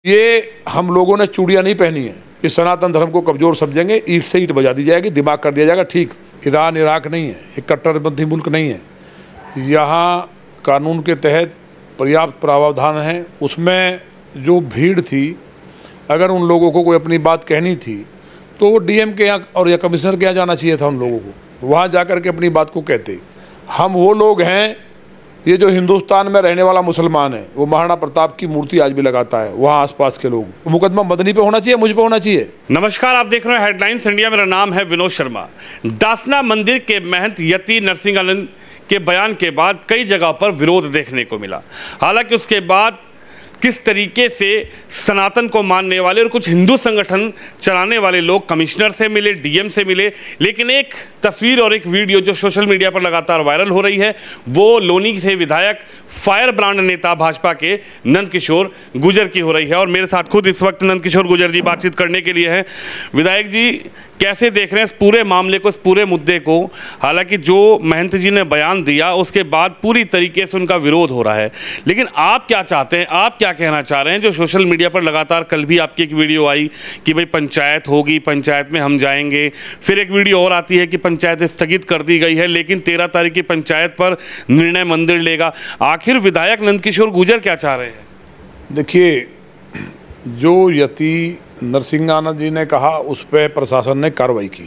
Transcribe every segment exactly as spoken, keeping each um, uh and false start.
ये हम लोगों ने चूड़ियाँ नहीं पहनी है। इस सनातन धर्म को कमजोर समझेंगे, ईंट से ईंट बजा दी जाएगी, दिमाग कर दिया जाएगा ठीक। ईरान इराक नहीं है, एक कट्टरपंथी मुल्क नहीं है। यहाँ कानून के तहत पर्याप्त प्रावधान है। उसमें जो भीड़ थी, अगर उन लोगों को कोई अपनी बात कहनी थी तो वो डीएम के यहाँ और या कमिश्नर के यहाँ जाना चाहिए था। उन लोगों को वहाँ जा कर के अपनी बात को कहते। हम वो लोग हैं, ये जो हिंदुस्तान में रहने वाला मुसलमान है वो महाराणा प्रताप की मूर्ति आज भी लगाता है, वहाँ आसपास के लोग। मुकदमा मदनी पे होना चाहिए, मुझ पे होना चाहिए। नमस्कार, आप देख रहे हैं हेडलाइंस इंडिया। मेरा नाम है विनोद शर्मा। दासना मंदिर के महंत यति नरसिंहानंद के बयान के बाद कई जगह पर विरोध देखने को मिला। हालांकि उसके बाद किस तरीके से सनातन को मानने वाले और कुछ हिंदू संगठन चलाने वाले लोग कमिश्नर से मिले, डीएम से मिले, लेकिन एक तस्वीर और एक वीडियो जो सोशल मीडिया पर लगातार वायरल हो रही है वो लोनी से विधायक फायर ब्रांड नेता भाजपा के नंदकिशोर गुर्जर की हो रही है। और मेरे साथ खुद इस वक्त नंदकिशोर गुर्जर जी बातचीत करने के लिए हैं। विधायक जी, कैसे देख रहे हैं इस पूरे मामले को, इस पूरे मुद्दे को? हालांकि जो महंत जी ने बयान दिया उसके बाद पूरी तरीके से उनका विरोध हो रहा है, लेकिन आप क्या चाहते हैं, आप क्या कहना चाह रहे हैं? जो सोशल मीडिया पर लगातार, कल भी आपकी एक वीडियो आई कि भाई पंचायत होगी, पंचायत में हम जाएंगे, फिर एक वीडियो और आती है कि पंचायत स्थगित कर दी गई है लेकिन तेरह तारीख की पंचायत पर निर्णय मंदिर लेगा। आखिर विधायक नंदकिशोर गुर्जर क्या चाह रहे हैं? देखिए, जो यति नरसिंहानंद जी ने कहा उस पर प्रशासन ने कार्रवाई की।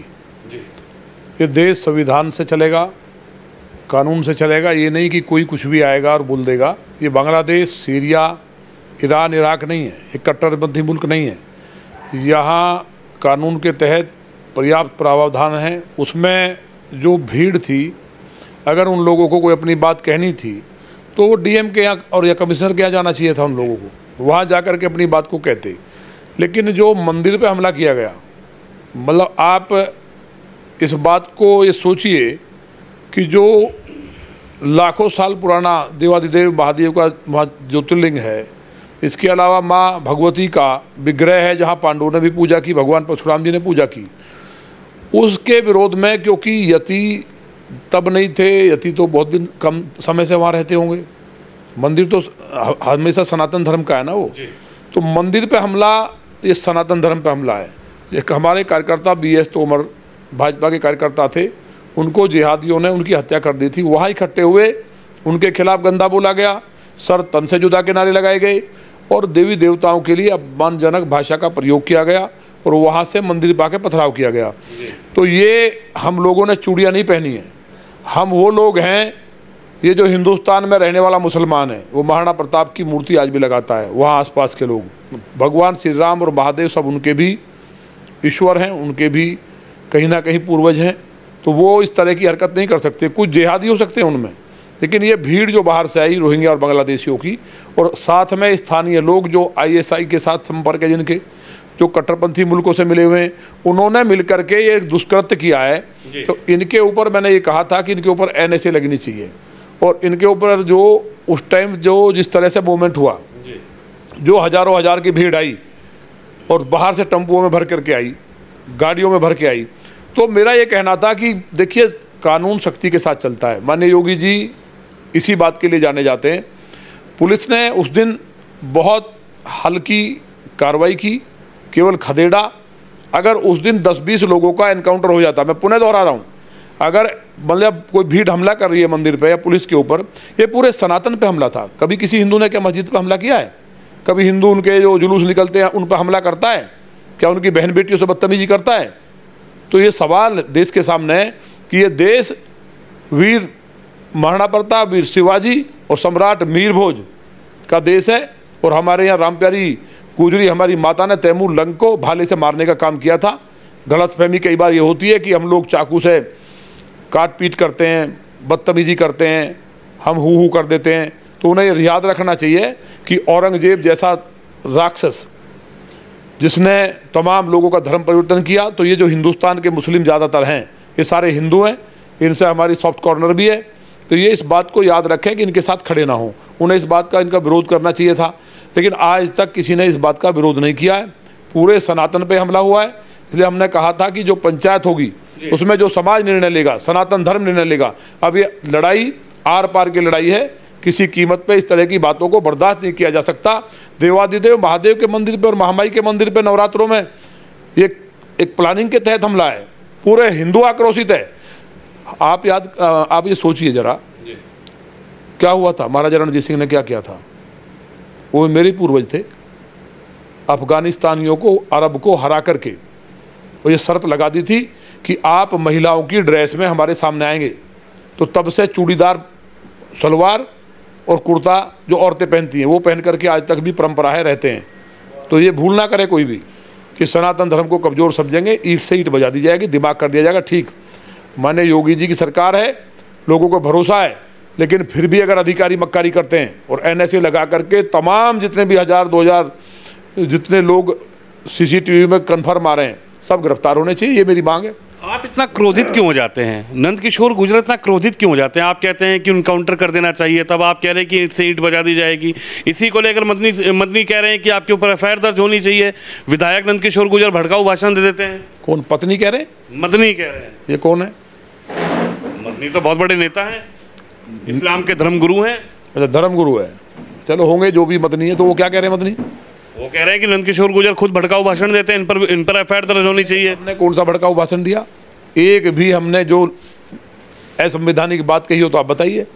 ये देश संविधान से चलेगा, कानून से चलेगा। ये नहीं कि कोई कुछ भी आएगा और बोल देगा। ये बांग्लादेश, सीरिया, ईरान इराक नहीं है, एक कट्टरपंथी मुल्क नहीं है। यहाँ कानून के तहत पर्याप्त प्रावधान है। उसमें जो भीड़ थी, अगर उन लोगों को कोई अपनी बात कहनी थी तो वो डीएम के यहाँ और या कमिश्नर के यहाँ जाना चाहिए था। उन लोगों को वहाँ जा कर के अपनी बात को कहते। लेकिन जो मंदिर पे हमला किया गया, मतलब आप इस बात को ये सोचिए कि जो लाखों साल पुराना देवादिदेव महादेव का वहाँ ज्योतिर्लिंग है, इसके अलावा माँ भगवती का विग्रह है जहाँ पांडवों ने भी पूजा की, भगवान परशुराम जी ने पूजा की, उसके विरोध में, क्योंकि यति तब नहीं थे, यति तो बहुत दिन कम समय से वहाँ रहते होंगे। मंदिर तो हमेशा सनातन धर्म का है ना वो, तो मंदिर पे हमला ये सनातन धर्म पे हमला है। एक हमारे कार्यकर्ता बी एस तोमर, भाजपा के कार्यकर्ता थे, उनको जिहादियों ने उनकी हत्या कर दी थी। वहाँ इकट्ठे हुए, उनके खिलाफ गंदा बोला गया, सर तन से जुदा के नारे लगाए गए और देवी देवताओं के लिए अपमानजनक भाषा का प्रयोग किया गया और वहाँ से मंदिर पा के पथराव किया गया। तो ये हम लोगों ने चूड़ियाँ नहीं पहनी है। हम वो लोग हैं, ये जो हिंदुस्तान में रहने वाला मुसलमान है वो महाराणा प्रताप की मूर्ति आज भी लगाता है, वहाँ आसपास के लोग। भगवान श्री राम और महादेव सब उनके भी ईश्वर हैं, उनके भी कहीं ना कहीं पूर्वज हैं। तो वो इस तरह की हरकत नहीं कर सकते। कुछ जिहादी हो सकते हैं उनमें, लेकिन ये भीड़ जो बाहर से आई रोहिंग्या और बांग्लादेशियों की, और साथ में स्थानीय लोग जो आईएसआई के साथ संपर्क है, जिनके जो कट्टरपंथी मुल्कों से मिले हुए हैं, उन्होंने मिलकर के ये दुष्कृत्य किया है। तो इनके ऊपर मैंने ये कहा था कि इनके ऊपर एनएसए लगनी चाहिए और इनके ऊपर जो उस टाइम जो जिस तरह से मूवमेंट हुआ, जो हजारों हजार की भीड़ आई और बाहर से टेम्पुओं में भर करके आई, गाड़ियों में भर के आई, तो मेरा ये कहना था कि देखिए, कानून सख्ती के साथ चलता है। माननीय योगी जी इसी बात के लिए जाने जाते हैं। पुलिस ने उस दिन बहुत हल्की कार्रवाई की, केवल खदेड़ा। अगर उस दिन दस बीस लोगों का एनकाउंटर हो जाता, मैं पुनः दोहरा रहा हूँ, अगर मतलब कोई भीड़ हमला कर रही है मंदिर पे या पुलिस के ऊपर, ये पूरे सनातन पे हमला था। कभी किसी हिंदू ने क्या मस्जिद पे हमला किया है? कभी हिंदू उनके जो जुलूस निकलते हैं उन पर हमला करता है क्या? उनकी बहन बेटियों से बदतमीजी करता है? तो ये सवाल देश के सामने है कि ये देश वीर महाराणा प्रताप, वीर शिवाजी और सम्राट मीर भोज का देश है। और हमारे यहाँ राम प्यारी गुजरी हमारी माता ने तैमूर लंग को भाले से मारने का काम किया था। गलतफहमी कई बार ये होती है कि हम लोग चाकू से काट पीट करते हैं, बदतमीजी करते हैं, हम हु हु कर देते हैं। तो उन्हें याद रखना चाहिए कि औरंगजेब जैसा राक्षस जिसने तमाम लोगों का धर्म परिवर्तन किया, तो ये जो हिंदुस्तान के मुस्लिम ज़्यादातर हैं ये सारे हिंदू हैं, इनसे हमारी सॉफ्ट कॉर्नर भी है। तो ये इस बात को याद रखें कि इनके साथ खड़े ना हों। उन्हें इस बात का इनका विरोध करना चाहिए था, लेकिन आज तक किसी ने इस बात का विरोध नहीं किया है। पूरे सनातन पे हमला हुआ है। इसलिए हमने कहा था कि जो पंचायत होगी उसमें जो समाज निर्णय लेगा, सनातन धर्म निर्णय लेगा। अब ये लड़ाई आर पार की लड़ाई है किसी कीमत पे इस तरह की बातों को बर्दाश्त नहीं किया जा सकता। देवादिदेव महादेव के मंदिर पे और महामाई के मंदिर पे नवरात्रों में ये एक प्लानिंग के तहत हमला है, पूरे हिंदू आक्रोशित है। आप याद आप ये सोचिए जरा, क्या हुआ था, महाराजा रणजीत सिंह ने क्या किया था। वो मेरे पूर्वज थे, अफगानिस्तानियों को, अरब को हरा करके वो ये शर्त लगा दी थी कि आप महिलाओं की ड्रेस में हमारे सामने आएंगे। तो तब से चूड़ीदार सलवार और कुर्ता जो औरतें पहनती हैं वो पहन करके आज तक भी परंपराएं रहते हैं। तो ये भूल ना करे कोई भी कि सनातन धर्म को कमज़ोर समझेंगे, ईंट से ईंट बजा दी जाएगी, दिमाग कर दिया जाएगा ठीक। माने योगी जी की सरकार है, लोगों को भरोसा है, लेकिन फिर भी अगर अधिकारी मक्कारी करते हैं और एन एस ए लगा करके तमाम जितने भी हज़ार दो हज़ार जितने लोग सी सी टी वी में कन्फर्म आ रहे हैं सब गिरफ्तार होने चाहिए, ये मेरी मांग है। आप इतना क्रोधित क्यों हो जाते हैं? नंदकिशोर गुर्जर इतना क्रोधित क्यों हो जाते हैं? आप कहते हैं कि उनकाउंटर कर देना चाहिए, तब आप कह रहे हैं कि ईंट से ईंट बजा दी जाएगी। इसी को लेकर मदनी मदनी कह रहे हैं कि आपके ऊपर एफ आई आर दर्ज होनी चाहिए। विधायक नंदकिशोर गुर्जर भड़काऊ भाषण दे देते हैं। कौन पत्नी कह रहे हैं? मदनी कह रहे हैं। ये कौन है? मदनी तो बहुत बड़े नेता हैं, इस्लाम के धर्मगुरु हैं। अच्छा, धर्मगुरु है, चलो होंगे जो भी मदनी है। तो वो क्या कह रहे हैं मदनी? वो कह रहे हैं कि नंदकिशोर गुर्जर खुद भड़काऊ भाषण देते हैं, इन पर इन पर एफ आई आर दर्ज होनी चाहिए। हमने कौन सा भड़काऊ भाषण दिया? एक भी हमने जो असंवैधानिक बात कही हो तो आप बताइए।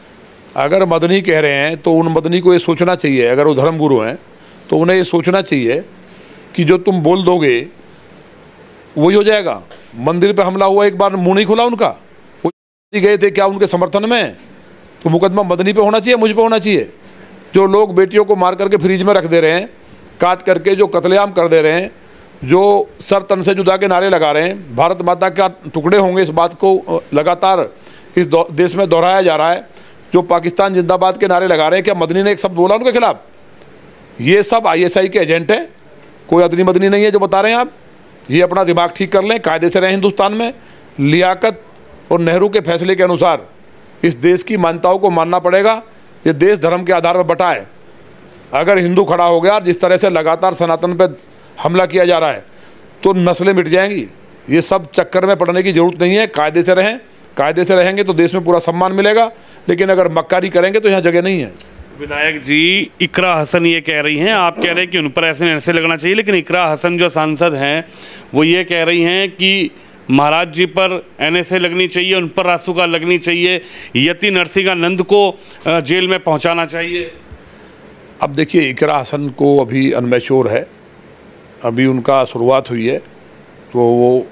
अगर मदनी कह रहे हैं तो उन मदनी को ये सोचना चाहिए, अगर वो धर्मगुरु हैं तो उन्हें ये सोचना चाहिए कि जो तुम बोल दोगे वही हो जाएगा। मंदिर पे हमला हुआ, एक बार मुंह नहीं खुला उनका, वो गए थे क्या उनके समर्थन में? तो मुकदमा मदनी पे होना चाहिए, मुझ पे होना चाहिए। जो लोग बेटियों को मार करके फ्रिज में रख दे रहे हैं, काट करके जो कत्लेआम कर दे रहे हैं, जो सर तन से जुदा के नारे लगा रहे हैं, भारत माता का टुकड़े होंगे, इस बात को लगातार इस देश में दोहराया जा रहा है। जो पाकिस्तान जिंदाबाद के नारे लगा रहे हैं, क्या मदनी ने एक शब्द बोला उनके खिलाफ? ये सब आई एस आई के एजेंट हैं, कोई अदनी मदनी नहीं है जो बता रहे हैं आप। ये अपना दिमाग ठीक कर लें, कायदे से रहें हिंदुस्तान में। लियाकत और नेहरू के फैसले के अनुसार इस देश की मान्यताओं को मानना पड़ेगा। ये देश धर्म के आधार पर बटा है। अगर हिंदू खड़ा हो गया, जिस तरह से लगातार सनातन पर हमला किया जा रहा है, तो नस्लें मिट जाएंगी। ये सब चक्कर में पड़ने की जरूरत नहीं है। कायदे से रहें, कायदे से रहेंगे तो देश में पूरा सम्मान मिलेगा, लेकिन अगर मक्कारी करेंगे तो यहाँ जगह नहीं है। विधायक जी, इकरा हसन ये कह रही हैं, आप कह रहे हैं कि उन पर ऐसे ऐसे लगना चाहिए, लेकिन इकरा हसन जो सांसद हैं वो ये कह रही हैं कि महाराज जी पर एन एस ए लगनी चाहिए, उन पर रासुका लगनी चाहिए, यति नरसिंहानंद को जेल में पहुंचाना चाहिए। अब देखिए, इकरा हसन को अभी अनमैच्योर है, अभी उनका शुरुआत हुई है, तो वो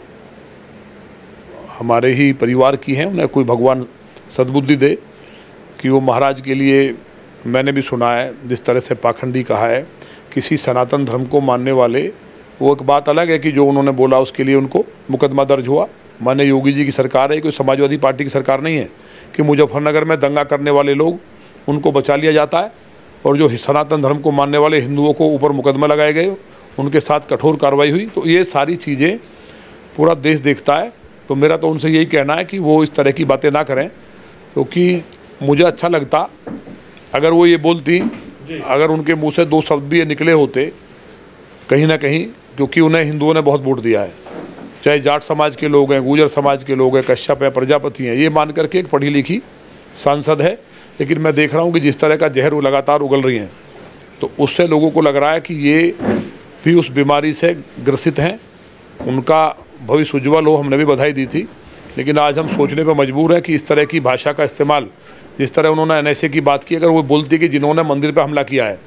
हमारे ही परिवार की हैं। उन्हें कोई भगवान सद्बुद्धि दे कि वो महाराज के लिए, मैंने भी सुना है जिस तरह से पाखंडी कहा है किसी सनातन धर्म को मानने वाले, वो एक बात अलग है कि जो उन्होंने बोला उसके लिए उनको मुकदमा दर्ज हुआ। माने योगी जी की सरकार है, कोई समाजवादी पार्टी की सरकार नहीं है कि मुजफ्फरनगर में दंगा करने वाले लोग उनको बचा लिया जाता है और जो सनातन धर्म को मानने वाले हिंदुओं को ऊपर मुकदमा लगाए गए, उनके साथ कठोर कार्रवाई हुई। तो ये सारी चीज़ें पूरा देश देखता है। तो मेरा तो उनसे यही कहना है कि वो इस तरह की बातें ना करें, क्योंकि तो मुझे अच्छा लगता अगर वो ये बोलती, अगर उनके मुंह से दो शब्द भी ये निकले होते कहीं ना कहीं, क्योंकि उन्हें हिंदुओं ने बहुत वोट दिया है, चाहे जाट समाज के लोग हैं, गुर्जर समाज के लोग हैं, कश्यप है, प्रजापति हैं, ये मान करके एक पढ़ी लिखी सांसद है। लेकिन मैं देख रहा हूँ कि जिस तरह का जहर वो लगातार उगल रही हैं, तो उससे लोगों को लग रहा है कि ये भी उस बीमारी से ग्रसित हैं। उनका भविष्य उज्ज्वल हो, हमने भी बधाई दी थी, लेकिन आज हम सोचने पर मजबूर हैं कि इस तरह की भाषा का इस्तेमाल, जिस तरह उन्होंने एन एस ए की बात की, अगर वो बोलती कि जिन्होंने मंदिर पर हमला किया है,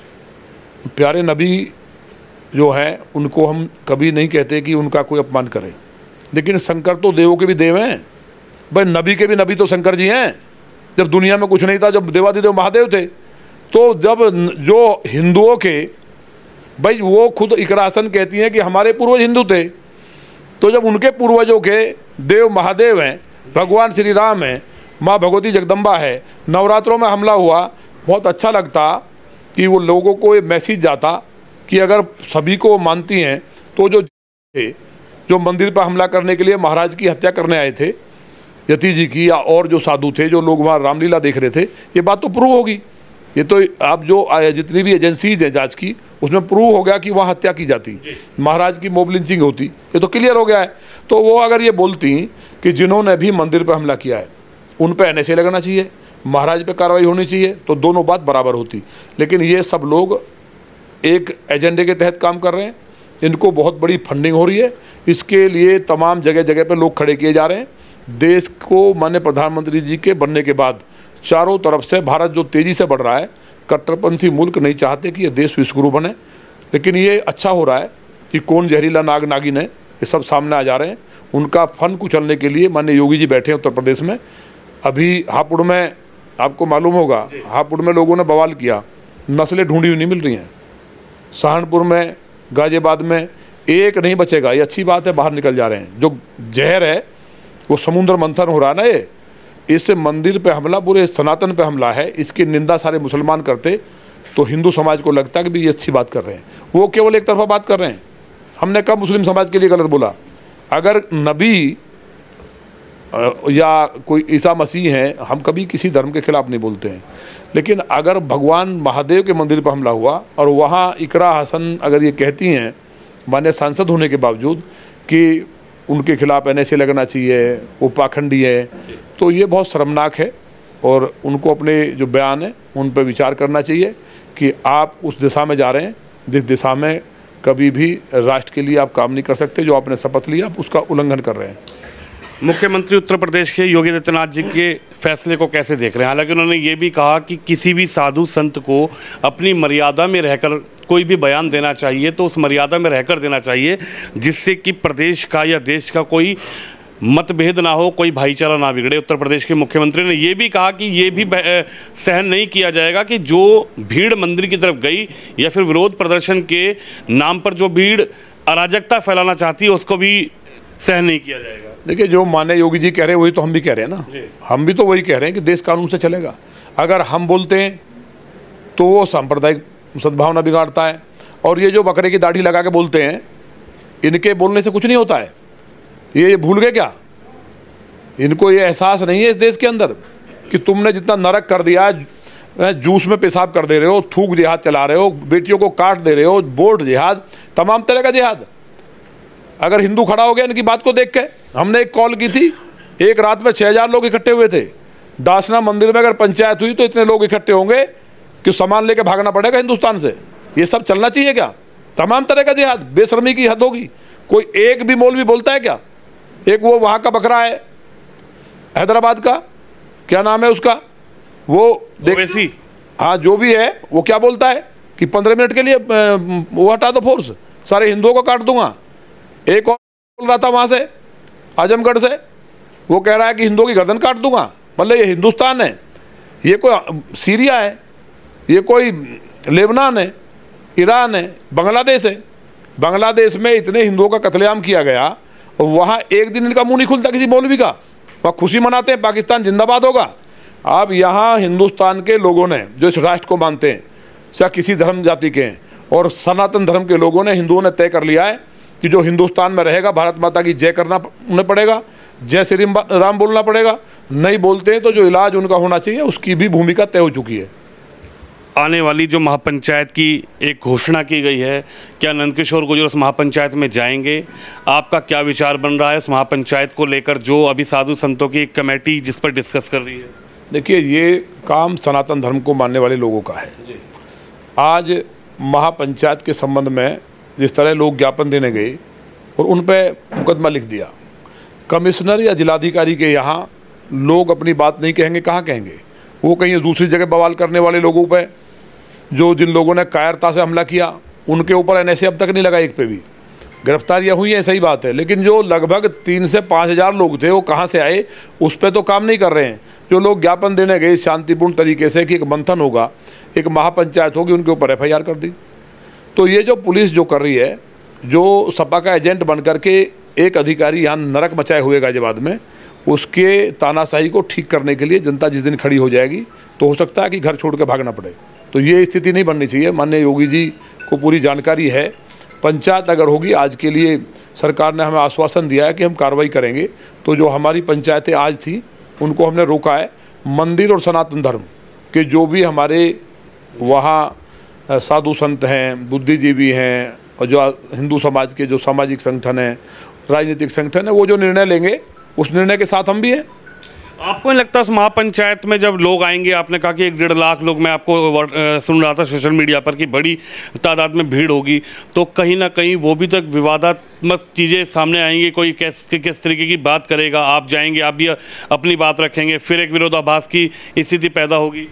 प्यारे नबी जो हैं उनको हम कभी नहीं कहते कि उनका कोई अपमान करें, लेकिन शंकर तो देवों के भी देव हैं भाई, नबी के भी नबी तो शंकर जी हैं। जब दुनिया में कुछ नहीं था, जब देवादिदेव महादेव थे, तो जब जो हिंदुओं के भाई, वो खुद इकरा हसन कहती हैं कि हमारे पूर्वज हिंदू थे, तो जब उनके पूर्वजों के देव महादेव हैं, भगवान श्री राम हैं, माँ भगवती जगदम्बा है, नवरात्रों में हमला हुआ, बहुत अच्छा लगता कि वो लोगों को ये मैसेज जाता कि अगर सभी को मानती हैं तो जो थे जो मंदिर पर हमला करने के लिए महाराज की हत्या करने आए थे, यति जी की, या और जो साधु थे जो लोग वहाँ रामलीला देख रहे थे, ये बात तो प्रूव होगी। ये तो आप जो जितनी भी एजेंसीज हैं जांच की, उसमें प्रूव हो गया कि वहाँ हत्या की जाती, महाराज की मोब लिंचिंग होती, ये तो क्लियर हो गया है। तो वो अगर ये बोलती कि जिन्होंने भी मंदिर पर हमला किया है उन पर एन एस ए लगना चाहिए, महाराज पे कार्रवाई होनी चाहिए, तो दोनों बात बराबर होती। लेकिन ये सब लोग एक एजेंडे के तहत काम कर रहे हैं, इनको बहुत बड़ी फंडिंग हो रही है, इसके लिए तमाम जगह जगह पे लोग खड़े किए जा रहे हैं। देश को माननीय प्रधानमंत्री जी के बनने के बाद चारों तरफ से भारत जो तेज़ी से बढ़ रहा है, कट्टरपंथी मुल्क नहीं चाहते कि ये देश विश्वगुरु बने, लेकिन ये अच्छा हो रहा है कि कौन जहरीला नाग नागिन है ये सब सामने आ जा रहे हैं। उनका फन कुचलने के लिए माननीय योगी जी बैठे हैं उत्तर प्रदेश में। अभी हापुड़ में आपको मालूम होगा, हापुड़ में लोगों ने बवाल किया, नस्लें ढूंढी हुई नहीं मिल रही हैं। सहारनपुर में, गाजियाबाद में एक नहीं बचेगा, ये अच्छी बात है, बाहर निकल जा रहे हैं। जो जहर है वो समुद्र मंथन हो रहा है ना, ये इस मंदिर पे हमला, पूरे सनातन पे हमला है, इसकी निंदा सारे मुसलमान करते तो हिंदू समाज को लगता है कि भी ये अच्छी बात कर रहे हैं। वो केवल एक तरफा बात कर रहे हैं। हमने कब मुस्लिम समाज के लिए गलत बोला? अगर नबी या कोई ईसा मसीह हैं, हम कभी किसी धर्म के खिलाफ नहीं बोलते हैं, लेकिन अगर भगवान महादेव के मंदिर पर हमला हुआ और वहाँ इकरा हसन अगर ये कहती हैं मान्य सांसद होने के बावजूद कि उनके खिलाफ एन एस ए लगना चाहिए, वो पाखंडी है, तो ये बहुत शर्मनाक है। और उनको अपने जो बयान है उन पर विचार करना चाहिए कि आप उस दिशा में जा रहे हैं जिस दिशा में कभी भी राष्ट्र के लिए आप काम नहीं कर सकते। जो आपने शपथ लिया आप उसका उल्लंघन कर रहे हैं। मुख्यमंत्री उत्तर प्रदेश के योगी आदित्यनाथ जी के फैसले को कैसे देख रहे हैं? हालांकि उन्होंने ये भी कहा कि किसी भी साधु संत को अपनी मर्यादा में रहकर कोई भी बयान देना चाहिए तो उस मर्यादा में रहकर देना चाहिए, जिससे कि प्रदेश का या देश का कोई मतभेद ना हो, कोई भाईचारा ना बिगड़े। उत्तर प्रदेश के मुख्यमंत्री ने ये भी कहा कि ये भी सहन नहीं किया जाएगा कि जो भीड़ मंदिर की तरफ गई या फिर विरोध प्रदर्शन के नाम पर जो भीड़ अराजकता फैलाना चाहती है उसको भी सहन नहीं किया जाएगा। देखिए, जो माननीय योगी जी कह रहे हैं वही तो हम भी कह रहे हैं ना। हम भी तो वही कह रहे हैं कि देश कानून से चलेगा। अगर हम बोलते हैं तो वो सांप्रदायिक सद्भावना बिगाड़ता है। और ये जो बकरे की दाढ़ी लगा के बोलते हैं, इनके बोलने से कुछ नहीं होता है। ये ये भूल गए क्या? इनको ये एहसास नहीं है इस देश के अंदर कि तुमने जितना नरक कर दिया, जूस में पेशाब कर दे रहे हो, थूक जिहाद चला रहे हो, बेटियों को काट दे रहे हो, बोर्ड जिहाद, तमाम तरह का जिहाद। अगर हिंदू खड़ा हो गया इनकी बात को देख के, हमने एक कॉल की थी, एक रात में छः हज़ार लोग इकट्ठे हुए थे। डासना मंदिर में अगर पंचायत हुई तो इतने लोग इकट्ठे होंगे कि सामान लेके भागना पड़ेगा हिंदुस्तान से। ये सब चलना चाहिए क्या? तमाम तरह का जिहाद, बेशर्मी की हद होगी। कोई एक भी मौलवी बोलता है क्या? एक वो वहाँ का बकरा है हैदराबाद का, क्या नाम है उसका, वो देख, हाँ जो भी है, वो क्या बोलता है कि पंद्रह मिनट के लिए वो हटा दो फोर्स, सारे हिंदुओं को काट दूंगा। एक और बोल रहा था वहाँ से आजमगढ़ से, वो कह रहा है कि हिंदुओं की गर्दन काट दूंगा। मतलब ये हिंदुस्तान है, ये कोई सीरिया है, ये कोई लेबनान है, ईरान है, बांग्लादेश है। बांग्लादेश में इतने हिंदुओं का कत्लेआम किया गया और वहाँ एक दिन इनका मुंह नहीं खुलता किसी मौलवी का, वहाँ खुशी मनाते हैं पाकिस्तान जिंदाबाद होगा। अब यहाँ हिंदुस्तान के लोगों ने जो इस राष्ट्र को मानते हैं, चाहे किसी धर्म जाति के हैं, और सनातन धर्म के लोगों ने, हिंदुओं ने तय कर लिया है कि जो हिंदुस्तान में रहेगा भारत माता की जय करना उन्हें पड़ेगा, जय श्री राम बोलना पड़ेगा। नहीं बोलते हैं तो जो इलाज उनका होना चाहिए उसकी भी भूमिका तय हो चुकी है। आने वाली जो महापंचायत की एक घोषणा की गई है, क्या नंदकिशोर गुर्जर उस महापंचायत में जाएंगे? आपका क्या विचार बन रहा है उस महापंचायत को लेकर, जो अभी साधु संतों की एक कमेटी जिस पर डिस्कस कर रही है? देखिए, ये काम सनातन धर्म को मानने वाले लोगों का है। आज महापंचायत के संबंध में जिस तरह लोग ज्ञापन देने गए और उन पर मुकदमा लिख दिया, कमिश्नर या जिलाधिकारी के यहाँ लोग अपनी बात नहीं कहेंगे, कहाँ कहेंगे? वो कहीं दूसरी जगह बवाल करने वाले लोगों पे, जो जिन लोगों ने कायरता से हमला किया, उनके ऊपर एन एस ए अब तक नहीं लगा, एक पे भी गिरफ्तारियां हुई हैं, सही बात है। लेकिन जो लगभग तीन से पाँच हज़ार लोग थे वो कहाँ से आए, उस पर तो काम नहीं कर रहे हैं। जो लोग ज्ञापन देने गए शांतिपूर्ण तरीके से कि एक मंथन होगा, एक महापंचायत होगी, उनके ऊपर एफ आई आर कर दी। तो ये जो पुलिस जो कर रही है, जो सपा का एजेंट बन करके एक अधिकारी यहाँ नरक मचाए हुए गाजियाबाद में, उसके तानाशाही को ठीक करने के लिए जनता जिस दिन खड़ी हो जाएगी तो हो सकता है कि घर छोड़ के भागना पड़े। तो ये स्थिति नहीं बननी चाहिए। माननीय योगी जी को पूरी जानकारी है। पंचायत अगर होगी, आज के लिए सरकार ने हमें आश्वासन दिया है कि हम कार्रवाई करेंगे। तो जो हमारी पंचायतें आज थी उनको हमने रोका है। मंदिर और सनातन धर्म के जो भी हमारे वहाँ साधु संत हैं, बुद्धिजीवी हैं, और जो हिंदू समाज के जो सामाजिक संगठन हैं, राजनीतिक संगठन है, वो जो निर्णय लेंगे उस निर्णय के साथ हम भी हैं। आपको नहीं लगता उस महापंचायत में जब लोग आएंगे, आपने कहा कि एक डेढ़ लाख लोग, मैं आपको अ, सुन रहा था सोशल मीडिया पर कि बड़ी तादाद में भीड़ होगी, तो कहीं ना कहीं वो भी तो एक विवादात्मक चीज़ें सामने आएंगी। कोई किस किस तरीके की बात करेगा, आप जाएंगे, आप भी अपनी बात रखेंगे, फिर एक विरोधाभास की स्थिति पैदा होगी।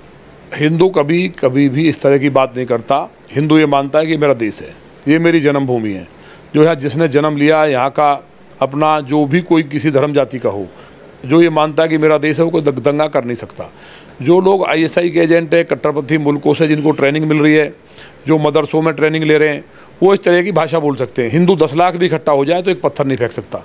हिंदू कभी कभी भी इस तरह की बात नहीं करता। हिंदू ये मानता है कि मेरा देश है, ये मेरी जन्मभूमि है, जो है जिसने जन्म लिया यहाँ का अपना, जो भी कोई किसी धर्म जाति का हो, जो ये मानता है कि मेरा देश है, वो कोई दंगा कर नहीं सकता। जो लोग आईएसआई के एजेंट है, कट्टरपंथी मुल्कों से जिनको ट्रेनिंग मिल रही है, जो मदरसों में ट्रेनिंग ले रहे हैं, वो इस तरह की भाषा बोल सकते हैं। हिंदू दस लाख भी इकट्ठा हो जाए तो एक पत्थर नहीं फेंक सकता।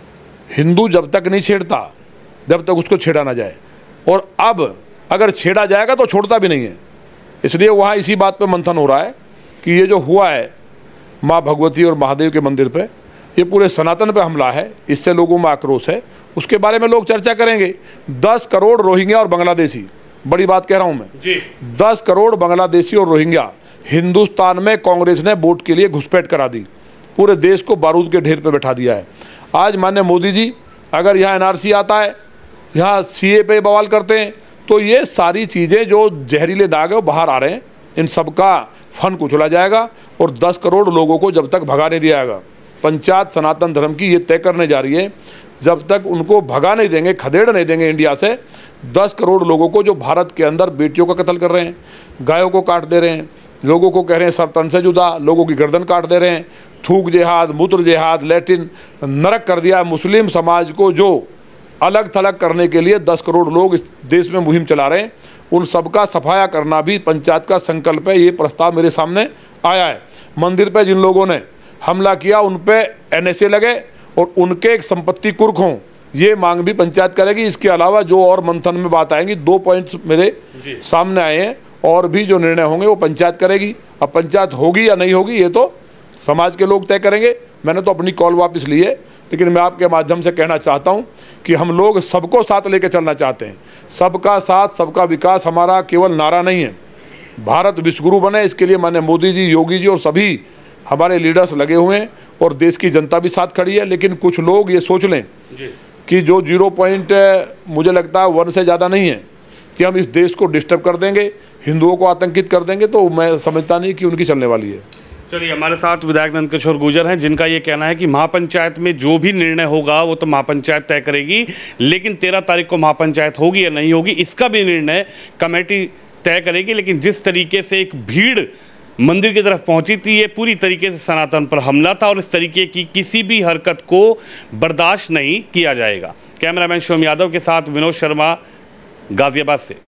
हिंदू जब तक नहीं छेड़ता, जब तक उसको छेड़ा ना जाए, और अब अगर छेड़ा जाएगा तो छोड़ता भी नहीं है। इसलिए वहाँ इसी बात पे मंथन हो रहा है कि ये जो हुआ है माँ भगवती और महादेव के मंदिर पे, ये पूरे सनातन पे हमला है, इससे लोगों में आक्रोश है, उसके बारे में लोग चर्चा करेंगे। दस करोड़ रोहिंग्या और बांग्लादेशी, बड़ी बात कह रहा हूँ मैं जी, दस करोड़ बांग्लादेशी और रोहिंग्या हिंदुस्तान में कांग्रेस ने वोट के लिए घुसपैठ करा दी, पूरे देश को बारूद के ढेर पर बैठा दिया है। आज माननीय मोदी जी अगर यहाँ एनआरसी आता है, यहाँ सीए पे बवाल करते हैं, तो ये सारी चीज़ें जो जहरीले दाग है वो बाहर आ रहे हैं, इन सब का फन कुचला जाएगा और दस करोड़ लोगों को जब तक भगा नहीं दिया जाएगा। पंचायत सनातन धर्म की ये तय करने जा रही है, जब तक उनको भगा नहीं देंगे, खदेड़ नहीं देंगे इंडिया से, दस करोड़ लोगों को जो भारत के अंदर बेटियों का कत्ल कर रहे हैं, गायों को काट दे रहे हैं, लोगों को कह रहे हैं सर तन से जुदा, लोगों की गर्दन काट दे रहे हैं, थूक जिहाद, मूत्र जिहाद, लैट्रिन नरक कर दिया। मुस्लिम समाज को जो अलग थलग करने के लिए दस करोड़ लोग इस देश में मुहिम चला रहे हैं, उन सबका सफाया करना भी पंचायत का संकल्प है। ये प्रस्ताव मेरे सामने आया है। मंदिर पे जिन लोगों ने हमला किया उन पे एनएसए लगे और उनके एक संपत्ति कुर्क हों, ये मांग भी पंचायत करेगी। इसके अलावा जो और मंथन में बात आएंगी, दो पॉइंट्स मेरे सामने आए हैं, और भी जो निर्णय होंगे वो पंचायत करेगी। अब पंचायत होगी या नहीं होगी ये तो समाज के लोग तय करेंगे। मैंने तो अपनी कॉल वापस ली है, लेकिन मैं आपके माध्यम से कहना चाहता हूं कि हम लोग सबको साथ लेकर चलना चाहते हैं। सबका साथ सबका विकास हमारा केवल नारा नहीं है। भारत विश्वगुरु बने, इसके लिए माननीय मोदी जी, योगी जी और सभी हमारे लीडर्स लगे हुए हैं, और देश की जनता भी साथ खड़ी है। लेकिन कुछ लोग ये सोच लें कि जो जीरो पॉइंट मुझे लगता है वन से ज़्यादा नहीं है, कि हम इस देश को डिस्टर्ब कर देंगे, हिंदुओं को आतंकित कर देंगे, तो मैं समझता नहीं कि उनकी चलने वाली है। चलिए, हमारे साथ विधायक नंदकिशोर गुर्जर हैं, जिनका ये कहना है कि महापंचायत में जो भी निर्णय होगा वो तो महापंचायत तय करेगी, लेकिन तेरह तारीख को महापंचायत होगी या नहीं होगी इसका भी निर्णय कमेटी तय करेगी। लेकिन जिस तरीके से एक भीड़ मंदिर की तरफ पहुंची थी, ये पूरी तरीके से सनातन पर हमला था और इस तरीके की किसी भी हरकत को बर्दाश्त नहीं किया जाएगा। कैमरामैन शिवम यादव के साथ विनोद शर्मा, गाजियाबाद से।